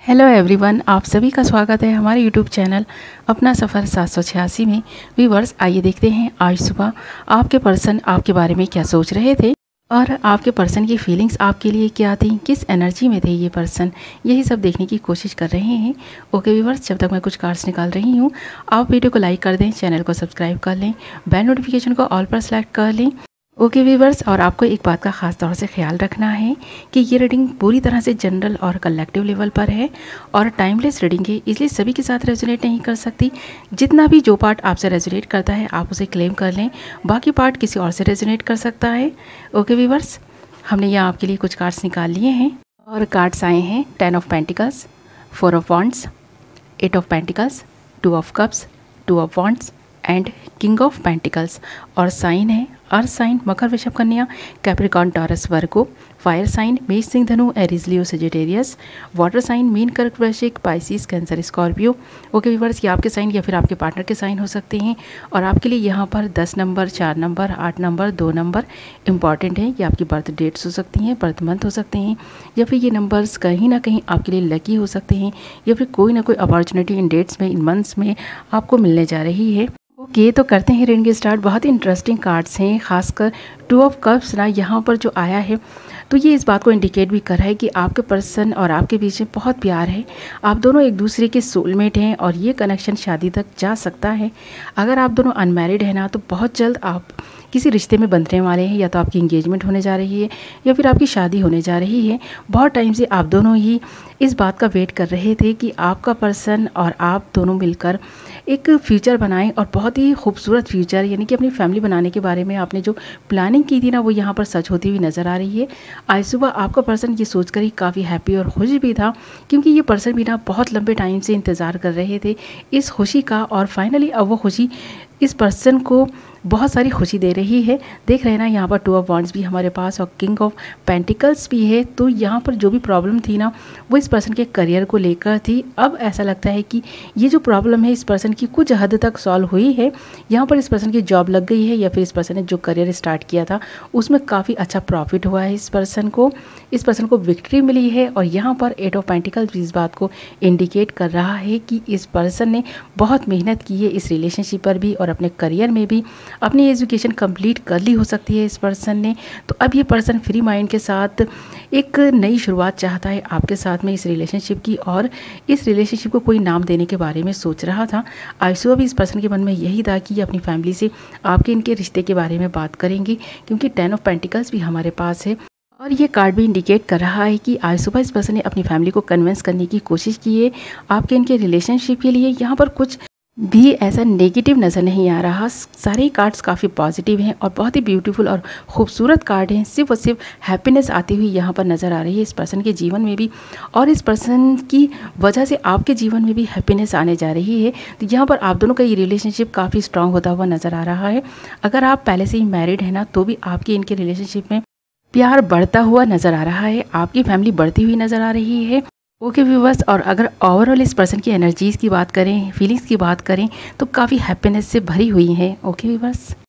Hello everyone, आप सभी का स्वागत है हमारे यूट्यूब चैनल अपना सफ़र 786 में। व्यूअर्स, आइए देखते हैं आज सुबह आपके पर्सन आपके बारे में क्या सोच रहे थे और आपके पर्सन की फीलिंग्स आपके लिए क्या थी, किस एनर्जी में थे ये पर्सन, यही सब देखने की कोशिश कर रहे हैं। ओके व्यूअर्स, जब तक मैं कुछ कार्ड्स निकाल रही हूँ, आप वीडियो को लाइक कर दें, चैनल को सब्सक्राइब कर लें, बेल नोटिफिकेशन को ऑल पर सेलेक्ट कर लें। ओके व्यूअर्स, और आपको एक बात का ख़ास तौर से ख्याल रखना है कि ये रीडिंग पूरी तरह से जनरल और कलेक्टिव लेवल पर है और टाइमलेस रीडिंग है, इसलिए सभी के साथ रेजोनेट नहीं कर सकती। जितना भी जो पार्ट आपसे रेजोनेट करता है आप उसे क्लेम कर लें, बाकी पार्ट किसी और से रेजोनेट कर सकता है। ओके व्यूअर्स, हमने यहाँ आपके लिए कुछ कार्ड्स निकाल लिए हैं और कार्ड्स आए हैं 10 of pentacles, 4 of wands, 8 of pentacles, 2 of cups, 2 of wands and king of pentacles. और साइन है अर्थ साइन मकर वृषभ कन्या, Capricorn Taurus Virgo, fire sign मेष सिंह धनु Aries Leo Sagittarius, water sign मीन कर्क वृश्चिक Pisces Cancer Scorpio. Okay viewers, ये आपके साइन या फिर आपके पार्टनर के साइन हो सकते हैं और आपके लिए यहाँ पर 10 number, 4 number, 8 number, 2 number important है। ये आपकी बर्थ डेट्स हो सकती हैं, बर्थ मंथ हो सकते हैं, या फिर ये नंबर्स कहीं ना कहीं आपके लिए लकी हो सकते हैं, या फिर कोई ना कोई अपॉर्चुनिटी इन डेट्स में, इन मंथ्स में आपको मिलने जा रही है। ओके, तो करते हैं रीडिंग स्टार्ट। बहुत ही इंटरेस्टिंग कार्ड्स हैं, खासकर 2 ऑफ कप्स ना यहाँ पर जो आया है, तो ये इस बात को इंडिकेट भी कर रहा है कि आपके पर्सन और आपके बीच में बहुत प्यार है, आप दोनों एक दूसरे के सोलमेट हैं और ये कनेक्शन शादी तक जा सकता है। अगर आप दोनों अनमैरिड हैं ना, तो बहुत जल्द आप किसी रिश्ते में बंधने वाले हैं, या तो आपकी इंगेजमेंट होने जा रही है या फिर आपकी शादी होने जा रही है। बहुत टाइम से आप दोनों ही इस बात का वेट कर रहे थे कि आपका पर्सन और आप दोनों मिलकर एक फ्यूचर बनाएं और बहुत ही खूबसूरत फ्यूचर, यानी कि अपनी फैमिली बनाने के बारे में आपने जो प्लानिंग की थी ना, वो यहाँ पर सच होती हुई नज़र आ रही है। आज सुबह आपका पर्सन ये सोचकर ही काफ़ी हैप्पी और खुश भी था, क्योंकि ये पर्सन भी ना बहुत लंबे टाइम से इंतज़ार कर रहे थे इस खुशी का, और फाइनली अब वो खुशी इस पर्सन को बहुत सारी खुशी दे रही है। देख रहे हैं ना, यहाँ पर 2 ऑफ वॉन्ड्स भी हमारे पास और किंग ऑफ पेंटिकल्स भी है। तो यहाँ पर जो भी प्रॉब्लम थी ना, वो इस पर्सन के करियर को लेकर थी। अब ऐसा लगता है कि ये जो प्रॉब्लम है इस पर्सन की कुछ हद तक सॉल्व हुई है। यहाँ पर इस पर्सन की जॉब लग गई है, या फिर इस पर्सन ने जो करियर स्टार्ट किया था उसमें काफ़ी अच्छा प्रॉफिट हुआ है। इस पर्सन को विक्ट्री मिली है। और यहाँ पर 8 ऑफ पेंटिकल्स इस बात को इंडिकेट कर रहा है कि इस पर्सन ने बहुत मेहनत की है इस रिलेशनशिप पर भी और अपने करियर में भी। अपनी एजुकेशन कंप्लीट कर ली हो सकती है इस पर्सन ने। तो अब ये पर्सन फ्री माइंड के साथ एक नई शुरुआत चाहता है आपके साथ में इस रिलेशनशिप की, और इस रिलेशनशिप को कोई नाम देने के बारे में सोच रहा था। आज सुबह भी इस पर्सन के मन में यही था कि ये अपनी फैमिली से आपके इनके रिश्ते के बारे में बात करेंगे, क्योंकि 10 ऑफ पेंटिकल्स भी हमारे पास है। और ये कार्ड भी इंडिकेट कर रहा है कि आज सुबह इस पर्सन ने अपनी फैमिली को कन्विंस करने की कोशिश की है आपके इनके रिलेशनशिप के लिए। यहाँ पर कुछ भी ऐसा नेगेटिव नज़र नहीं आ रहा, सारे कार्ड्स काफ़ी पॉजिटिव हैं और बहुत ही ब्यूटीफुल और खूबसूरत कार्ड हैं। सिर्फ और सिर्फ हैप्पीनेस आती हुई यहाँ पर नज़र आ रही है इस पर्सन के जीवन में भी, और इस पर्सन की वजह से आपके जीवन में भी हैप्पीनेस आने जा रही है। तो यहाँ पर आप दोनों का ये रिलेशनशिप काफ़ी स्ट्रांग होता हुआ नज़र आ रहा है। अगर आप पहले से ही मैरिड है ना, तो भी आपकी इनके रिलेशनशिप में प्यार बढ़ता हुआ नज़र आ रहा है, आपकी फैमिली बढ़ती हुई नज़र आ रही है। ओके व्यूअर्स, और अगर ओवरऑल इस पर्सन की एनर्जीज़ की बात करें, फीलिंग्स की बात करें, तो काफ़ी हैप्पीनेस से भरी हुई है। Okay viewers.